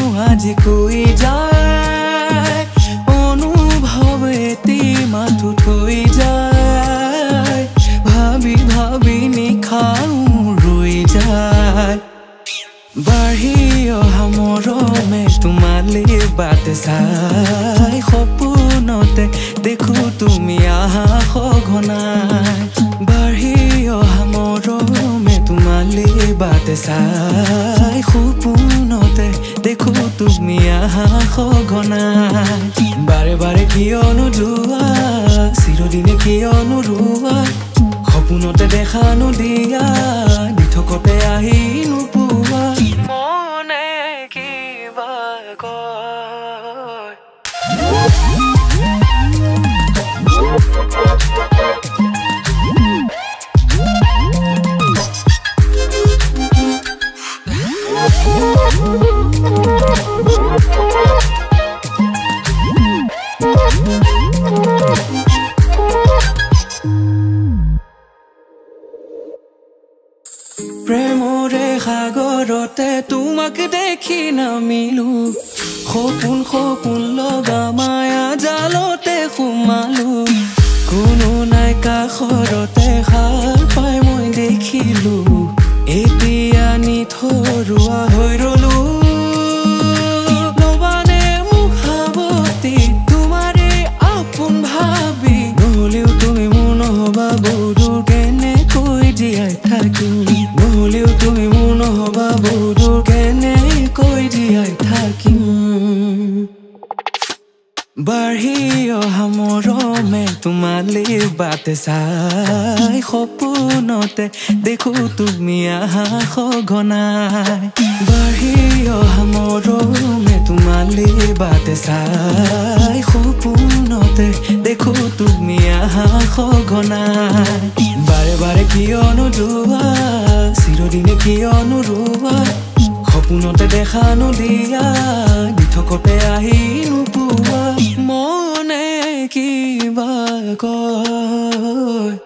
আজি কৈ যায় অনুভৱ এটি মাথো থৈ যায় ভাবি ভাবি নিশাও ৰৈ যায় বাঢ়ি অহা মৰমে তোমালে বাট চাই সপোনতে দেখো তুমি আহা সঘনাই বাঢ়ি অহা মৰমে তোমালে বাট চাই সপোনতে দেখো তুমি আহা সঘনাই বাৰে বাৰে কিয়নো যোৱা চিৰদিনে কিয়নো ৰোৱা সপোনতে দেখা নদিয়া নিথকতে আহি নোপোৱা মনে কিবা কয় প্ৰেমৰে সাগৰতে তোমাক দেখি নামিলো সপোন সপোন লগা মায়া জালতে সোমালো কোনো নাই কাষৰতে সাৰ পাই মই দেখিলো এতিয়া নিথৰুৱা হৈ ৰলো নবানে মোক সাৱতি তোমাৰে আপোন ভাবি নহলেও তুমি মোৰ নহবা বহুদূৰ কেনেকৈ জীয়াই থাকিম নহলেও তুমি মোৰ নহবা বহুদূৰ কেনেকৈ জীয়াই থাকিম বাঢ়ি অহা মৰমে তোমালে বাট চাই সপোনতে দেখো তুমি আহা সঘনাই বাঢ়ি অহা মৰমে তোমালে বাট চাই সপোনতে দেখো তুমি আহা সঘনাই বাৰে বাৰে কিয়নো যোৱা চিৰদিনে কিয়নো ৰোৱা সপোনতে দেখা নদিয়া নিথকতে আহি নোপোৱা মনে কিবা কয়